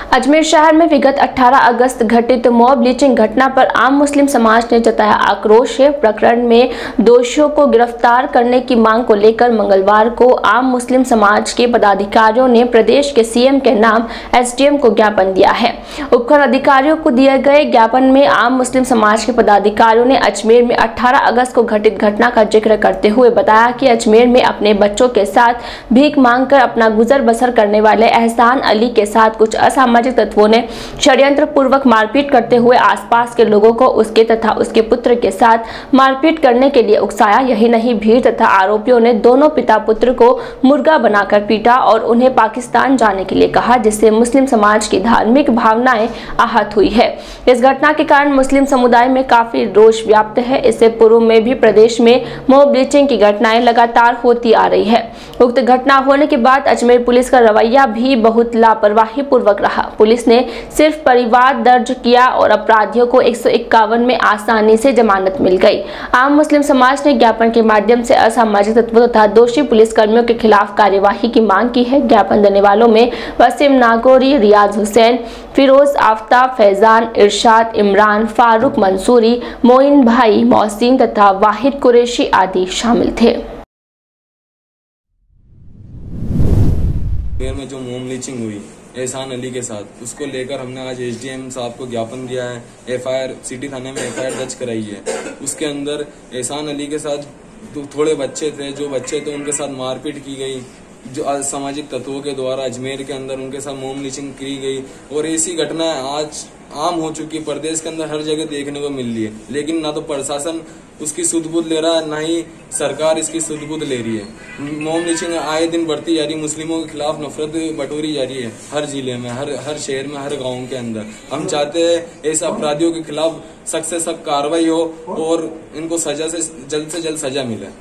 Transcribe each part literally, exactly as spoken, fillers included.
अजमेर शहर में विगत अठारह अगस्त घटित मॉब लिंचिंग घटना पर आम मुस्लिम समाज ने जताया आक्रोश है। प्रकरण में दोषियों को गिरफ्तार करने की मांग को लेकर मंगलवार को आम मुस्लिम समाज के पदाधिकारियों ने प्रदेश के सीएम के नाम एसडीएम को ज्ञापन दिया है। उपखंड अधिकारियों को दिए गए ज्ञापन में आम मुस्लिम समाज के पदाधिकारियों ने अजमेर में अठारह अगस्त को घटित घटना का जिक्र करते हुए बताया कि अजमेर में अपने बच्चों के साथ भीख मांगकर अपना गुजर बसर करने वाले एहसान अली के साथ कुछ असामाजिक तत्वों ने षड्यंत्र पूर्वक मारपीट करते हुए आसपास के लोगों को उसके तथा उसके पुत्र के साथ मारपीट करने के लिए उकसाया। यही नहीं, भीड़ तथा आरोपियों ने दोनों पिता पुत्र को मुर्गा बनाकर पीटा और उन्हें पाकिस्तान जाने के लिए कहा, जिससे मुस्लिम समाज की धार्मिक भावनाएं आहत हुई है। इस घटना के कारण मुस्लिम समुदाय में काफी रोष व्याप्त है। इससे पूर्व में भी प्रदेश में मॉब लिंचिंग की घटनाएं लगातार होती आ रही है। उक्त घटना होने के बाद अजमेर पुलिस का रवैया भी बहुत लापरवाही पूर्वक रहा। पुलिस ने सिर्फ परिवार दर्ज किया और अपराधियों को एक सौ इक्यावन में आसानी से जमानत मिल गई। आम मुस्लिम समाज ने ज्ञापन के माध्यम से असामाजिक तत्वों तथा दोषी पुलिस कर्मियों के खिलाफ कार्यवाही की मांग की है। ज्ञापन देने वालों में वसीम नागौरी, रियाज हुसैन, फिरोज आफ्ताब, फैजान, इरशाद, इमरान, फारूक मंसूरी, मोइन भाई, मोहसिन तथा वाहिद कुरैशी आदि शामिल थे। में जो मॉब लिंचिंग हुई एहसान अली के साथ, उसको लेकर हमने आज एसडीएम साहब को ज्ञापन दिया है। एफआईआर सिटी थाने में एफआईआर दर्ज कराई है। उसके अंदर एहसान अली के साथ थोड़े बच्चे थे, जो बच्चे थे उनके साथ मारपीट की गई, जो असामाजिक तत्वों के द्वारा अजमेर के अंदर उनके साथ मॉब लिंचिंग की गई। और ऐसी घटना आज आम हो चुकी, प्रदेश के अंदर हर जगह देखने को मिल रही है। लेकिन ना तो प्रशासन उसकी सुध-बुध ले रहा है, ना ही सरकार इसकी सुध-बुध ले रही है। मॉब लिंचिंग आए दिन बढ़ती जा रही है। मुस्लिमों के खिलाफ नफरत बटोरी जा रही है हर जिले में, हर हर शहर में, हर गांव के अंदर। हम चाहते हैं ऐसे अपराधियों के खिलाफ सख्त से सख्त कार्रवाई हो और इनको सजा से जल्द से जल्द सजा मिले।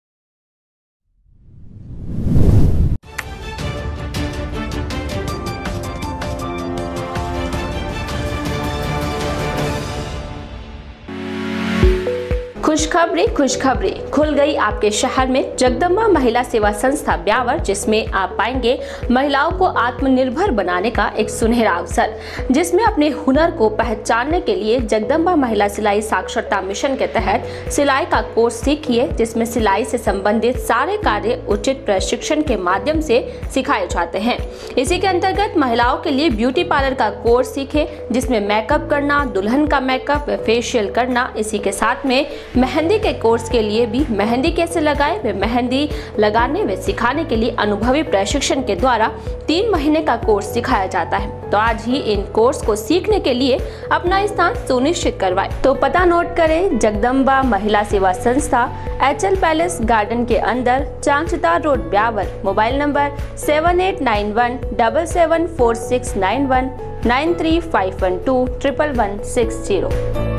खुशखबरी खुशखबरी खुल गई आपके शहर में जगदम्बा महिला सेवा संस्था ब्यावर, जिसमें आप पाएंगे महिलाओं को आत्मनिर्भर बनाने का एक सुनहरा अवसर, जिसमें अपने हुनर को पहचानने के लिए जगदम्बा महिला सिलाई साक्षरता मिशन के तहत सिलाई का कोर्स सीखिए, जिसमें सिलाई से संबंधित सारे कार्य उचित प्रशिक्षण के माध्यम से सिखाए जाते हैं। इसी के अंतर्गत महिलाओं के लिए ब्यूटी पार्लर का कोर्स सीखे, जिसमें मेकअप करना, दुल्हन का मेकअप व फेशियल करना। इसी के साथ में मेहंदी के कोर्स के लिए भी मेहंदी कैसे लगाए वे मेहंदी लगाने व सिखाने के लिए अनुभवी प्रशिक्षण के द्वारा तीन महीने का कोर्स सिखाया जाता है। तो आज ही इन कोर्स को सीखने के लिए अपना स्थान सुनिश्चित करवाएं। तो पता नोट करें, जगदम्बा महिला सेवा संस्था, एचएल पैलेस गार्डन के अंदर, चांचतार road, Beawar. Mobile number seven eight nine one double seven four six nine one nine three five one two triple one six zero.